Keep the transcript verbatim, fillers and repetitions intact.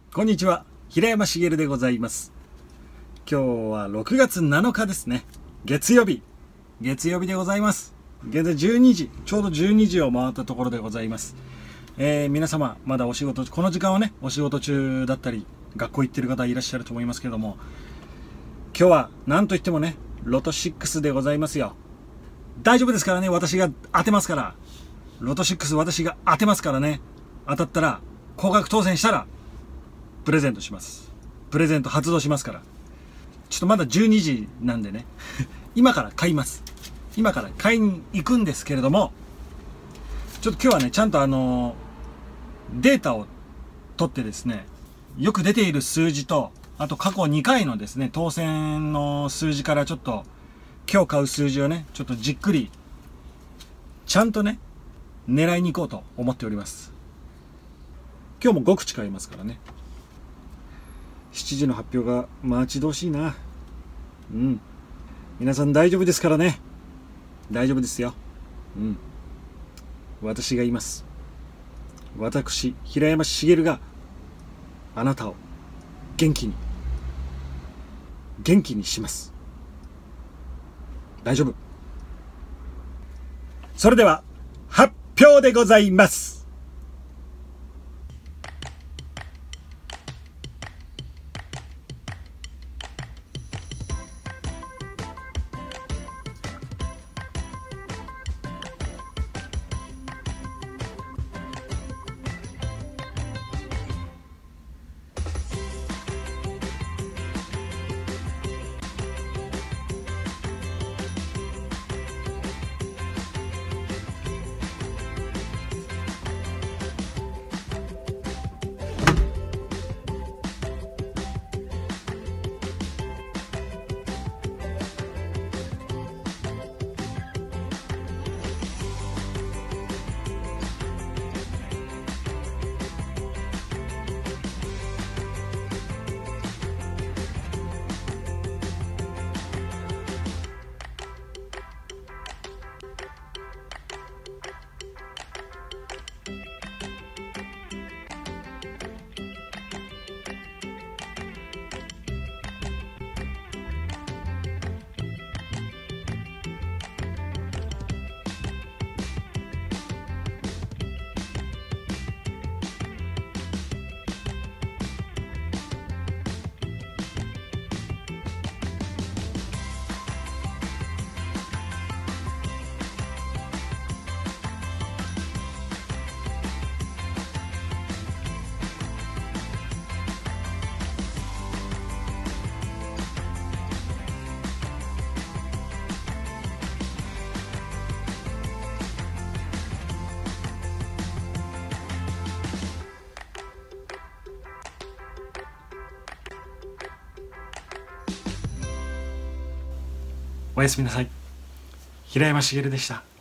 こんにちは、平山茂でございます。今日はろくがつなのかですね。月曜日。月曜日でございます。現在じゅうにじ、ちょうどじゅうにじを回ったところでございます。えー、皆様、まだお仕事、この時間はね、お仕事中だったり、学校行ってる方いらっしゃると思いますけども、今日は何と言ってもね、ロトろくでございますよ。大丈夫ですからね、私が当てますから。ロトろく私が当てますからね。当たったら、高額当選したら、プレゼントします。プレゼント発動しますから。ちょっとまだじゅうにじなんでね。今から買います。今から買いに行くんですけれども、ちょっと今日はね、ちゃんとあの、データを取ってですね、よく出ている数字と、あと過去にかいのですね、当選の数字からちょっと、今日買う数字をね、ちょっとじっくり、ちゃんとね、狙いに行こうと思っております。今日もごくち買いますからね。しちじの発表が待ち遠しいな。うん。皆さん大丈夫ですからね。大丈夫ですよ。うん。私がいます。私、平山茂があなたを元気に、元気にします。大丈夫。それでは、発表でございます。おやすみなさい。平山茂でした。